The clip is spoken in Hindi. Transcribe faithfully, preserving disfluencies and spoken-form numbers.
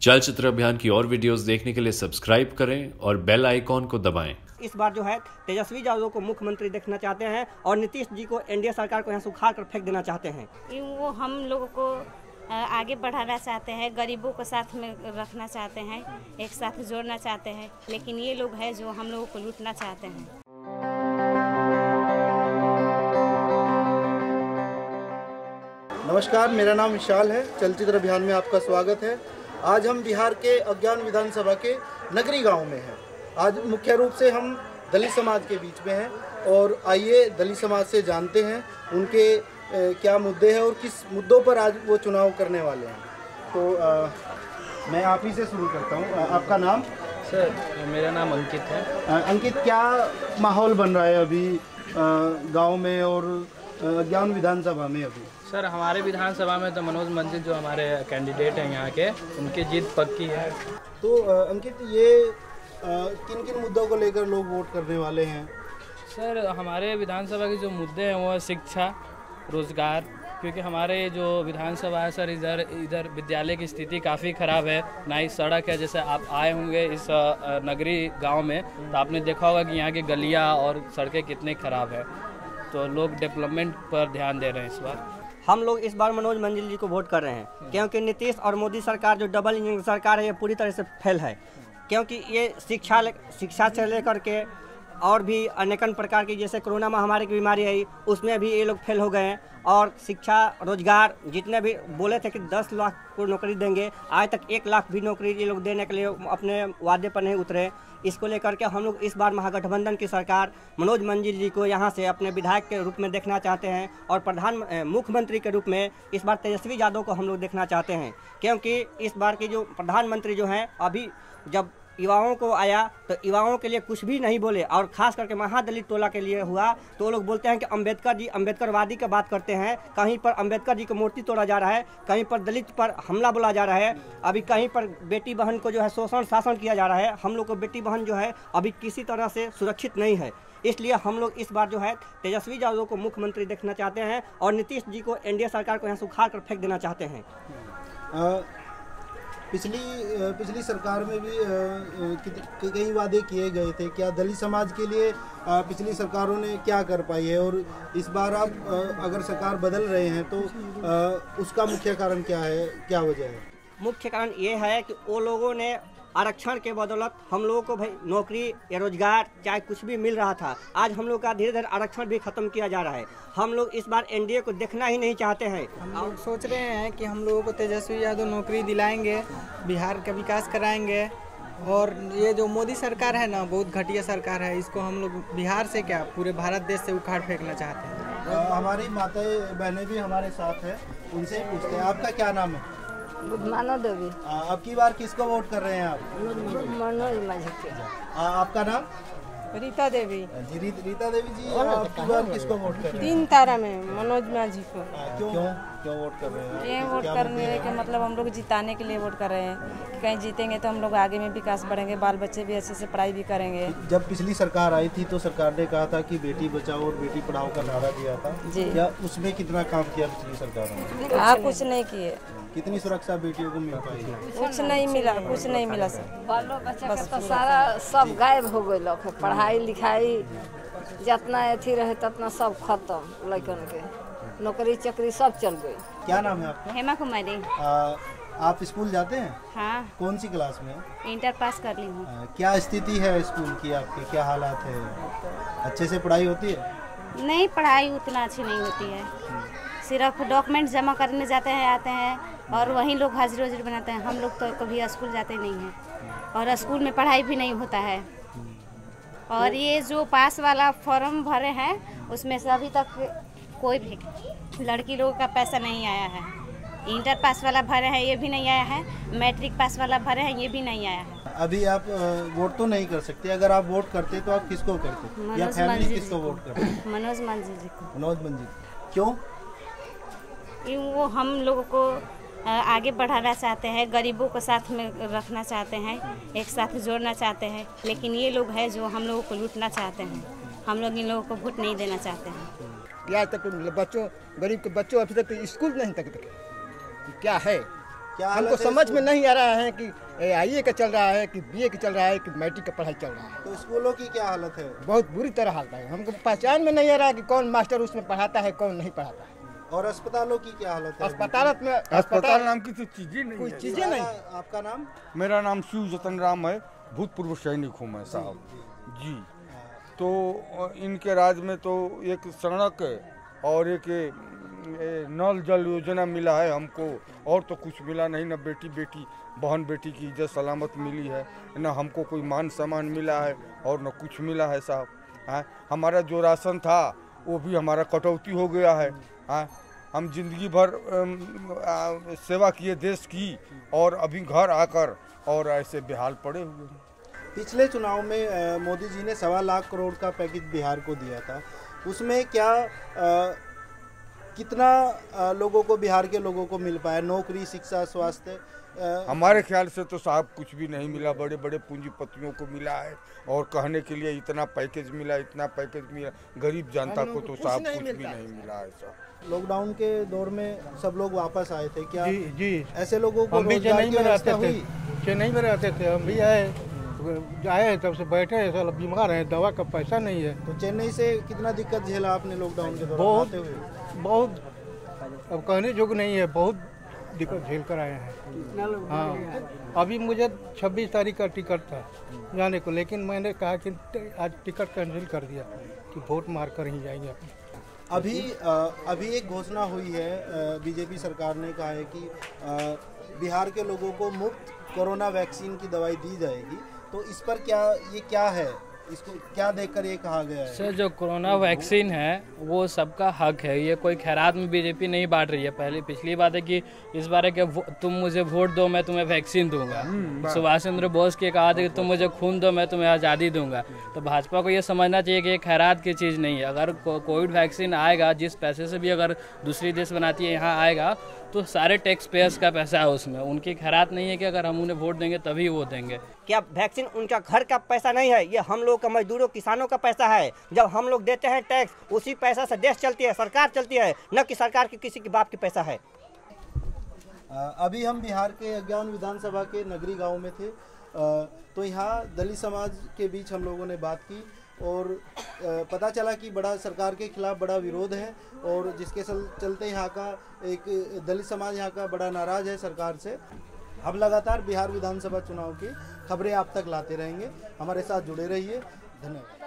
चलचित्र अभियान की और वीडियोस देखने के लिए सब्सक्राइब करें और बेल आइकॉन को दबाएं। इस बार जो है तेजस्वी यादव को मुख्यमंत्री देखना चाहते हैं और नीतीश जी को एनडीए सरकार को यहाँ से उखाड़ कर फेंक देना चाहते हैं। वो हम लोगों को आगे बढ़ाना चाहते हैं, गरीबों को साथ में रखना चाहते हैं, एक साथ जोड़ना चाहते हैं, लेकिन ये लोग हैं जो हम लोगों को लूटना चाहते हैं। नमस्कार, मेरा नाम विशाल है। चलचित्र अभियान में आपका स्वागत है। आज हम बिहार के अज्ञान विधानसभा के नगरी गांव में हैं। आज मुख्य रूप से हम दलित समाज के बीच में हैं और आइए दलित समाज से जानते हैं उनके ए, क्या मुद्दे हैं और किस मुद्दों पर आज वो चुनाव करने वाले हैं। तो आ, मैं आप ही से शुरू करता हूँ। आपका नाम? सर, मेरा नाम अंकित है। आ, अंकित, क्या माहौल बन रहा है अभी गांव में और अज्ञान विधानसभा में? अभी सर, हमारे विधानसभा में तो मनोज मंजिल जो हमारे कैंडिडेट हैं यहाँ के, उनकी जीत पक्की है। तो अंकित, ये किन किन मुद्दों को लेकर लोग वोट करने वाले हैं? सर, हमारे विधानसभा के जो मुद्दे हैं वो है शिक्षा, रोजगार, क्योंकि हमारे जो विधानसभा है सर, इधर इधर विद्यालय की स्थिति काफ़ी ख़राब है, ना ही सड़क है। जैसे आप आए होंगे इस नगरी गांव में तो आपने देखा होगा कि यहाँ की गलियाँ और सड़कें कितनी ख़राब है। तो लोग डेवलपमेंट पर ध्यान दे रहे हैं इस बार। हम लोग इस बार मनोज मंजिल जी को वोट कर रहे हैं क्योंकि नीतीश और मोदी सरकार जो डबल इंजन सरकार है ये पूरी तरह से फेल है। क्योंकि ये शिक्षा शिक्षा से लेकर के और भी अनेकन प्रकार की, जैसे कोरोना महामारी की बीमारी आई, उसमें भी ये लोग फेल हो गए हैं। और शिक्षा, रोजगार, जितने भी बोले थे कि दस लाख को नौकरी देंगे, आज तक एक लाख भी नौकरी ये लोग देने के लिए अपने वादे पर नहीं उतरे। इसको लेकर के हम लोग इस बार महागठबंधन की सरकार मनोज मंजिल जी को यहाँ से अपने विधायक के रूप में देखना चाहते हैं और प्रधान मुख्यमंत्री के रूप में इस बार तेजस्वी यादव को हम लोग देखना चाहते हैं। क्योंकि इस बार की जो प्रधानमंत्री जो हैं, अभी जब युवाओं को आया तो युवाओं के लिए कुछ भी नहीं बोले, और खास करके महादलित टोला के लिए हुआ तो वो लोग बोलते हैं कि अंबेडकर जी अंबेडकरवादी की बात करते हैं। कहीं पर अंबेडकर जी की मूर्ति तोड़ा जा रहा है, कहीं पर दलित पर हमला बोला जा रहा है, अभी कहीं पर बेटी बहन को जो है शोषण शासन किया जा रहा है। हम लोग को बेटी बहन जो है अभी किसी तरह से सुरक्षित नहीं है। इसलिए हम लोग इस बार जो है तेजस्वी यादव को मुख्यमंत्री देखना चाहते हैं और नीतीश जी को एनडीए सरकार को यहाँ से उखाड़ कर फेंक देना चाहते हैं। आ... पिछली पिछली सरकार में भी कई वादे किए गए थे। क्या दलित समाज के लिए पिछली सरकारों ने क्या कर पाई है, और इस बार आप अगर सरकार बदल रहे हैं तो उसका मुख्य कारण क्या है, क्या वजह है? मुख्य कारण ये है कि वो लोगों ने आरक्षण के बदौलत हम लोगों को भाई नौकरी या रोजगार चाहे कुछ भी मिल रहा था, आज हम लोग का धीरे धीरे आरक्षण भी खत्म किया जा रहा है। हम लोग इस बार एनडीए को देखना ही नहीं चाहते हैं। हम लोग सोच रहे हैं कि हम लोगों को तेजस्वी यादव नौकरी दिलाएंगे, बिहार का विकास कराएंगे, और ये जो मोदी सरकार है ना, बहुत घटिया सरकार है, इसको हम लोग बिहार से क्या पूरे भारत देश से उखाड़ फेंकना चाहते हैं। हमारी माताएं बहनें भी हमारे साथ हैं, उनसे पूछते हैं। आपका क्या नाम है? मानो देवी। अब की बार किसको वोट कर रहे हैं आप? मनोज मंजिल। आपका नाम? रीता देवी। जी री, रीता देवी जी, अब की बार किसको वोट कर रहे हैं? तीन तारा में मनोज मंजिल को। क्यों क्यों वोट कर रहे हैं? ये वोट करने के मतलब हम लोग जिताने के लिए वोट कर रहे हैं कि कहीं जीतेंगे तो हम लोग आगे में विकास बढ़ेंगे, बाल बच्चे भी अच्छे से पढ़ाई भी करेंगे। जब पिछली सरकार आई थी तो सरकार ने कहा था कि बेटी बचाओ और बेटी पढ़ाओ का नारा दिया था जी। क्या उसमें कितना काम किया पिछली सरकार ने? हाँ, कुछ नहीं किए। कितनी सुरक्षा बेटियों को मिल पाई? कुछ नहीं मिला, कुछ नहीं मिला सर। बालो बच्चा के तो सारा सब गायब हो गए लोग, पढ़ाई लिखाई जितना अथी रहे ततना सब खत्म, लड़कन के नौकरी चाकरी सब चल गई। क्या नाम है आपका? हेमा कुमारी। आप स्कूल जाते हैं? हाँ। कौन सी क्लास में? इंटर पास कर ली हूँ। क्या स्थिति है स्कूल की आपकी, क्या हालात है? अच्छे से पढ़ाई होती है? नहीं, पढ़ाई उतना अच्छी नहीं होती है, सिर्फ डॉक्यूमेंट जमा करने जाते हैं, आते हैं और वहीं लोग हाजिरी वाजिरी बनाते हैं। हम लोग तो कभी स्कूल जाते नहीं हैं और स्कूल में पढ़ाई भी नहीं होता है। और ये जो पास वाला फॉर्म भरे हैं उसमें से अभी तक कोई भी लड़की लोगों का पैसा नहीं आया है। इंटर पास वाला भरे हैं ये भी नहीं आया है, मैट्रिक पास वाला भरे हैं ये भी नहीं आया है। अभी आप वोट तो नहीं कर सकते, अगर आप वोट करते तो आप किसको करते, या फैमिली किसको वोट करते? मनोज मंजिल जी को। मनोज मंजिल। क्यों? वो हम लोगों को आगे बढ़ाना चाहते हैं, गरीबों को साथ में रखना चाहते हैं, एक साथ जोड़ना चाहते हैं, लेकिन ये लोग हैं जो हम लोगों को लूटना चाहते हैं। हम लोग इन लोगों को वोट नहीं देना चाहते हैं। आज तक बच्चों, गरीब के बच्चों अभी तक स्कूल नहीं तक तक क्या है, क्या हमको समझ में नहीं आ रहा है कि आई ए का चल रहा है कि बी ए का चल रहा है कि मैट्रिक का पढ़ाई चल रहा है। तो स्कूलों की क्या हालत है? बहुत बुरी तरह हालत है, हमको पहचान में नहीं आ रहा कि कौन मास्टर उसमें पढ़ाता है कौन नहीं पढ़ाता है। और अस्पतालों की क्या हालत है? अस्पताल में अस्पताल नाम की तो चीजें नहीं, कोई चीजें नहीं। आपका नाम? मेरा नाम शिव जतन राम है, भूतपूर्व सैनिक हूँ मैं साहब जी। तो इनके राज में तो एक सड़क और एक नल जल योजना मिला है हमको, और तो कुछ मिला नहीं। न बेटी बेटी बहन बेटी की इज्जत सलामत मिली है, न हमको कोई मान सम्मान मिला है, और न कुछ मिला है साहब। हाँ, हमारा जो राशन था वो भी हमारा कटौती हो गया है। हाँ, हम जिंदगी भर आ, सेवा किए देश की, और अभी घर आकर और ऐसे बेहाल पड़े हुए हैं। पिछले चुनाव में आ, मोदी जी ने सवा लाख करोड़ का पैकेज बिहार को दिया था, उसमें क्या आ, कितना आ, लोगों को, बिहार के लोगों को मिल पाया? नौकरी, शिक्षा, स्वास्थ्य? हमारे ख्याल से तो साहब कुछ भी नहीं मिला। बड़े बड़े पूंजीपतियों को मिला है, और कहने के लिए इतना पैकेज मिला, इतना पैकेज मिला, गरीब जनता को तो साहब कुछ भी नहीं मिला है साहब। लॉकडाउन के दौर में सब लोग वापस आए थे क्या? जी, जी। ऐसे लोगों को हम भी चेन्नई में रहते थे, चेन्नई में रहते थे, हम भी आए आए तब से बैठे हैं, साल बीमार हैं, दवा का पैसा नहीं है। तो चेन्नई से कितना दिक्कत झेला आपने लॉकडाउन के दौरान? बहुत बहुत, अब कहने जोग नहीं है, बहुत दिक्कत झेल कर आए हैं। हाँ, अभी मुझे छब्बीस तारीख का टिकट था जाने को, लेकिन मैंने कहा कि आज टिकट कैंसिल कर दिया कि वोट मार कर ही जाएंगे। अभी अभी एक घोषणा हुई है, बीजेपी सरकार ने कहा है कि बिहार के लोगों को मुफ्त कोरोना वैक्सीन की दवाई दी जाएगी, तो इस पर क्या, ये क्या है, इसको क्या देखकर ये कहा गया है? सर, जो कोरोना वैक्सीन है वो सबका हक है, ये कोई खैरात में बीजेपी नहीं बांट रही है। पहले पिछली बात है कि इस बार है कि तुम मुझे वोट दो मैं तुम्हें वैक्सीन दूंगा। सुभाष चंद्र बोस के कहा था कि तुम मुझे खून दो मैं तुम्हें आज़ादी दूंगा। तो भाजपा को ये समझना चाहिए कि ये खैरात की चीज़ नहीं है। अगर को, कोविड वैक्सीन आएगा, जिस पैसे से भी अगर दूसरी देश बनाती है यहाँ आएगा, तो सारे टैक्स पेयर्स का पैसा है उसमें, उनकी खैरात नहीं है कि अगर हम उन्हें वोट देंगे तभी वो देंगे। क्या वैक्सीन उनका घर का पैसा नहीं है? ये हम लोग का मजदूरों किसानों का पैसा है। जब हम लोग देते हैं टैक्स, उसी पैसा से देश चलती है, सरकार चलती है, न कि सरकार की किसी के बाप की पैसा है। अभी हम बिहार के अज्ञान विधानसभा के नगरी गांव में थे, तो यहाँ दलित समाज के बीच हम लोगों ने बात की, और पता चला कि बड़ा सरकार के खिलाफ बड़ा विरोध है, और जिसके चलते यहाँ का एक दलित समाज यहाँ का बड़ा नाराज है सरकार से। हम लगातार बिहार विधानसभा चुनाव की खबरें आप तक लाते रहेंगे, हमारे साथ जुड़े रहिए। धन्यवाद।